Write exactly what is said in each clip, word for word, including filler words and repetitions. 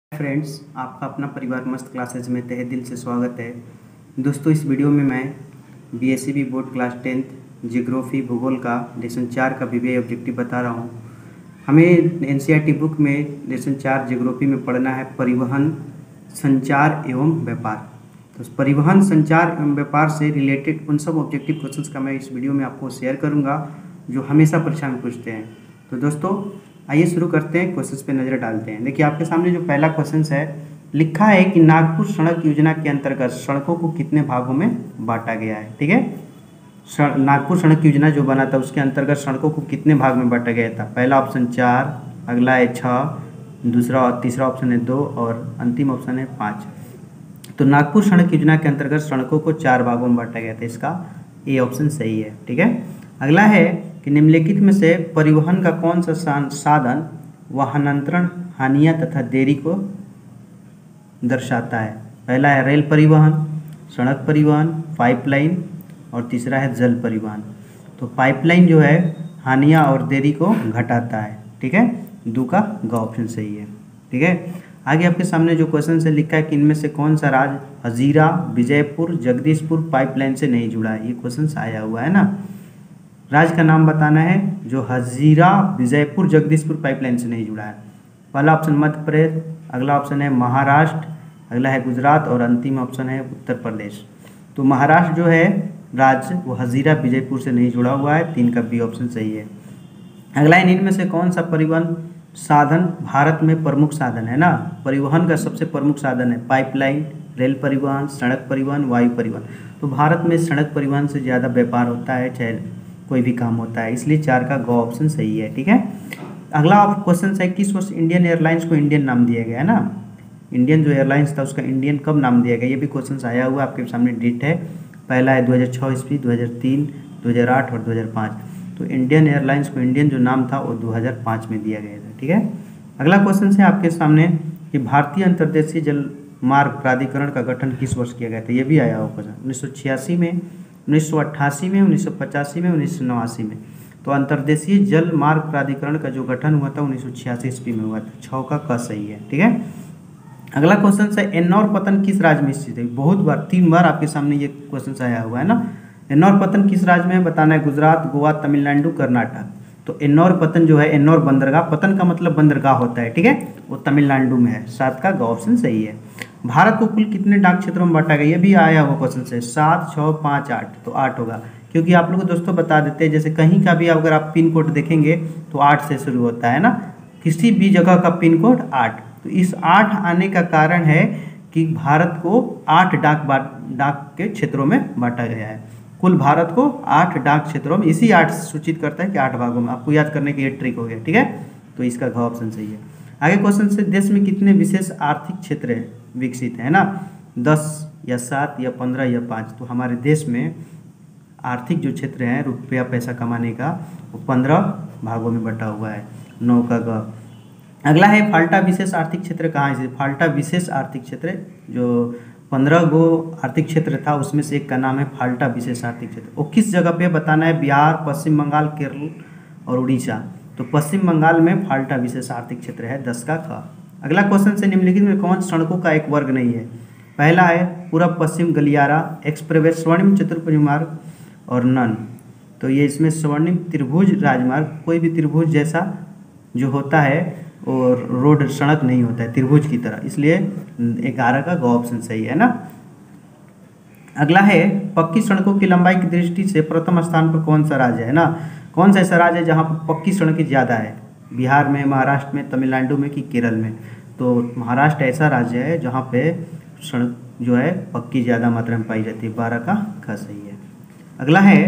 Friends, आपका अपना परिवार मस्त क्लासेज में तहे दिल से स्वागत है। दोस्तों, इस वीडियो में मैं BSCB board class tenth geography भूगोल का लेसन चार का विषय ऑब्जेक्टिव बता रहा हूँ। हमें एनसीईआरटी बुक में लेसन चार जियोग्राफी में पढ़ना है परिवहन, संचार एवं व्यापार। तो परिवहन, संचार एवं व्यापार से रिलेटेड उन सब ऑब्जेक्टिव क्वेश्चंस का मैं इस वीडियो में आपको शेयर करूँगा जो हमेशा परीक्षा में पूछते हैं। तो दोस्तों आइए शुरू करते हैं, क्वेश्चंस पे नज़र डालते हैं। देखिए, आपके सामने जो पहला क्वेश्चन है, लिखा है कि नागपुर सड़क योजना के अंतर्गत सड़कों को कितने भागों में बांटा गया है। ठीक है, नागपुर सड़क योजना जो बना था उसके अंतर्गत सड़कों को कितने भाग में बांटा गया था। पहला ऑप्शन चार, अगला है छः, दूसरा और तीसरा ऑप्शन है दो और अंतिम ऑप्शन है पाँच। तो नागपुर सड़क योजना के अंतर्गत सड़कों को चार भागों में बांटा गया था, इसका ए ऑप्शन सही है। ठीक है, अगला है कि निम्नलिखित में से परिवहन का कौन सा साधन वाहनांतरण हानियाँ तथा देरी को दर्शाता है। पहला है रेल परिवहन, सड़क परिवहन, पाइपलाइन और तीसरा है जल परिवहन। तो पाइपलाइन जो है हानियाँ और देरी को घटाता है। ठीक है, दो का ग ऑप्शन सही है। ठीक है, आगे आपके सामने जो क्वेश्चन से लिखा है कि इनमें से कौन सा राज्य हजीरा, विजयपुर, जगदीशपुर पाइपलाइन से नहीं जुड़ा है। ये क्वेश्चन आया हुआ है ना, राज्य का नाम बताना है जो हजीरा, विजयपुर, जगदीशपुर पाइपलाइन से नहीं जुड़ा है। पहला ऑप्शन मध्य प्रदेश, अगला ऑप्शन है महाराष्ट्र, अगला है गुजरात और अंतिम ऑप्शन है उत्तर प्रदेश। तो महाराष्ट्र जो है राज्य वो हजीरा, विजयपुर से नहीं जुड़ा हुआ है, तीन का बी ऑप्शन सही है। अगला है इनमें से कौन सा परिवहन साधन भारत में प्रमुख साधन है ना। परिवहन का सबसे प्रमुख साधन है पाइपलाइन, रेल परिवहन, सड़क परिवहन, वायु परिवहन। तो भारत में सड़क परिवहन से ज़्यादा व्यापार होता है, चाहे कोई भी काम होता है, इसलिए चार का ग ऑप्शन सही है। ठीक है, अगला क्वेश्चन है किस वर्ष इंडियन एयरलाइंस को इंडियन नाम दिया गया है ना। इंडियन जो एयरलाइंस था उसका इंडियन कब नाम दिया गया, ये भी क्वेश्चन आया हुआ आपके सामने डेट है। पहला है दो हज़ार छः ईस्वी, दो हज़ार तीन, दो हज़ार आठ और दो हज़ार पाँच। तो इंडियन एयरलाइंस को इंडियन जो नाम था वो दो हज़ार पाँच में दिया गया था। ठीक है, अगला क्वेश्चन है आपके सामने कि भारतीय अंतर्देशीय जल मार्ग प्राधिकरण का गठन किस वर्ष किया गया था। ये भी आया हुआ क्वेश्चन उन्नीस सौ छियासी में, उन्नीस सौ अट्ठासी में, उन्नीस सौ पचासी में, उन्नीस सौ नवासी में। तो अंतर्देशीय जल मार्ग प्राधिकरण का जो गठन हुआ था उन्नीस सौ छियासी ईस्वी में हुआ था, छः का क सही है। ठीक है, अगला क्वेश्चन है एन्नौर पतन किस राज्य में स्थित है। बहुत बार, तीन बार आपके सामने ये क्वेश्चन आया हुआ है ना। एन्नौर पतन किस राज्य में है बताना है, गुजरात, गोवा, तमिलनाडु, कर्नाटक। तो एन्नौर पतन जो है, एन्नौर बंदरगाह, पतन का मतलब बंदरगाह होता है। ठीक है, वो तमिलनाडु में है, सात का ग ऑप्शन सही है। भारत को कुल कितने डाक क्षेत्रों में बांटा गया, ये भी आया हुआ क्वेश्चन से, सात, छः, पाँच, आठ। तो आठ होगा, क्योंकि आप लोग को दोस्तों बता देते हैं, जैसे कहीं का भी अगर आप पिन कोड देखेंगे तो आठ से शुरू होता है ना, किसी भी जगह का पिन कोड आठ। तो इस आठ आने का कारण है कि भारत को आठ डाक डाक के क्षेत्रों में बांटा गया है। कुल भारत को आठ डाक क्षेत्रों में, इसी आठ सूचित करता है कि आठ भागों में। आपको याद करने के लिए ट्रिक हो गया। ठीक है, तो इसका घ ऑप्शन सही है। आगे क्वेश्चन से देश में कितने विशेष आर्थिक क्षेत्र विकसित है ना, दस या सात या पंद्रह या पाँच। तो हमारे देश में आर्थिक जो क्षेत्र है रुपया पैसा कमाने का, वो पंद्रह भागों में बटा हुआ है, नौ का ग। अगला है फाल्टा विशेष आर्थिक क्षेत्र कहाँ है। फाल्टा विशेष आर्थिक क्षेत्र जो पंद्रह गो आर्थिक क्षेत्र था उसमें से एक का नाम है फाल्टा विशेष आर्थिक क्षेत्र। वो किस जगह पे बताना है, बिहार, पश्चिम बंगाल, केरल और उड़ीसा। तो पश्चिम बंगाल में फाल्टा विशेष आर्थिक क्षेत्र है, दस का ख। अगला क्वेश्चन से निम्नलिखित में कौन सड़कों का एक वर्ग नहीं है। पहला है पूर्व पश्चिम गलियारा, एक्सप्रेस, स्वर्णिम चतुर्भुज मार्ग और नन। तो ये इसमें स्वर्णिम त्रिभुज राजमार्ग, कोई भी त्रिभुज जैसा जो होता है और रोड सड़क नहीं होता है त्रिभुज की तरह, इसलिए ग्यारह का ग ऑप्शन सही है ना। अगला है पक्की सड़कों की लंबाई की दृष्टि से प्रथम स्थान पर कौन सा राज्य है ना। कौन सा ऐसा राज्य है जहाँ पर पक्की सड़कें ज़्यादा है, बिहार में, महाराष्ट्र में, तमिलनाडु में कि केरल में। तो महाराष्ट्र ऐसा राज्य है जहाँ पे सड़क जो है पक्की ज़्यादा मात्रा में पाई जाती है, बारह का ख सही है। अगला है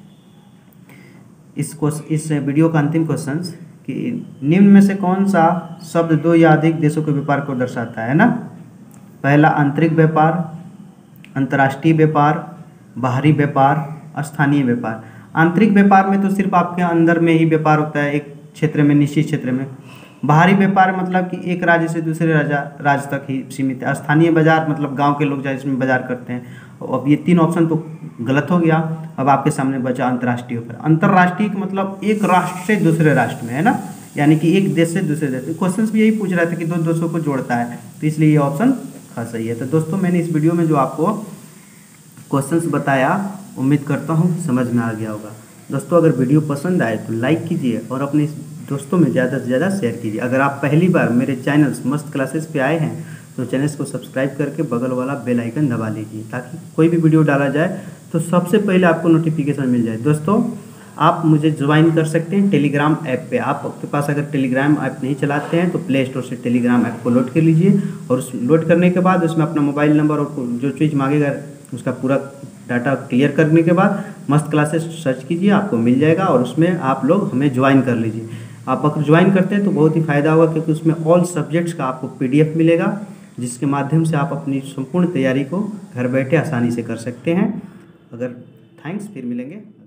इस इस वीडियो का अंतिम क्वेश्चन कि निम्न में से कौन सा शब्द दो या अधिक देशों के व्यापार को दर्शाता है ना। पहला आंतरिक व्यापार, अंतर्राष्ट्रीय व्यापार, बाहरी व्यापार, स्थानीय व्यापार। आंतरिक व्यापार में तो सिर्फ आपके अंदर में ही व्यापार होता है, एक क्षेत्र में, निश्चित क्षेत्र में। बाहरी व्यापार मतलब कि एक राज्य से दूसरे राज्य राज्य तक ही सीमित है। स्थानीय बाजार मतलब गांव के लोग जिसमें बाजार करते हैं। अब ये तीन ऑप्शन तो गलत हो गया, अब आपके सामने बचा अंतर्राष्ट्रीय व्यापार। अंतर्राष्ट्रीय का मतलब एक राष्ट्र से दूसरे राष्ट्र में है ना, यानी कि एक देश से दूसरे देश। क्वेश्चन भी यही पूछ रहा था कि दो देशों को जोड़ता है, तो इसलिए ये ऑप्शन खास सही है। तो दोस्तों मैंने इस वीडियो में जो आपको क्वेश्चंस बताया उम्मीद करता हूँ समझ में आ गया होगा। दोस्तों अगर वीडियो पसंद आए तो लाइक कीजिए और अपने दोस्तों में ज़्यादा से ज़्यादा शेयर कीजिए। अगर आप पहली बार मेरे चैनल मस्त क्लासेस पे आए हैं तो चैनल को सब्सक्राइब करके बगल वाला बेल आइकन दबा लीजिए, ताकि कोई भी वीडियो डाला जाए तो सबसे पहले आपको नोटिफिकेशन मिल जाए। दोस्तों आप मुझे ज्वाइन कर सकते हैं टेलीग्राम ऐप पे। आपके पास अगर टेलीग्राम ऐप नहीं चलाते हैं तो प्ले स्टोर से टेलीग्राम ऐप को लोड कर लीजिए और उस लोड करने के बाद उसमें अपना मोबाइल नंबर और जो चीज़ मांगेगा उसका पूरा डाटा क्लियर करने के बाद मस्त क्लासेस सर्च कीजिए, आपको मिल जाएगा और उसमें आप लोग हमें ज्वाइन कर लीजिए। आप अगर ज्वाइन करते हैं तो बहुत ही फ़ायदा होगा, क्योंकि उसमें ऑल सब्जेक्ट्स का आपको पीडीएफ मिलेगा, जिसके माध्यम से आप अपनी संपूर्ण तैयारी को घर बैठे आसानी से कर सकते हैं। अगर थैंक्स, फिर मिलेंगे।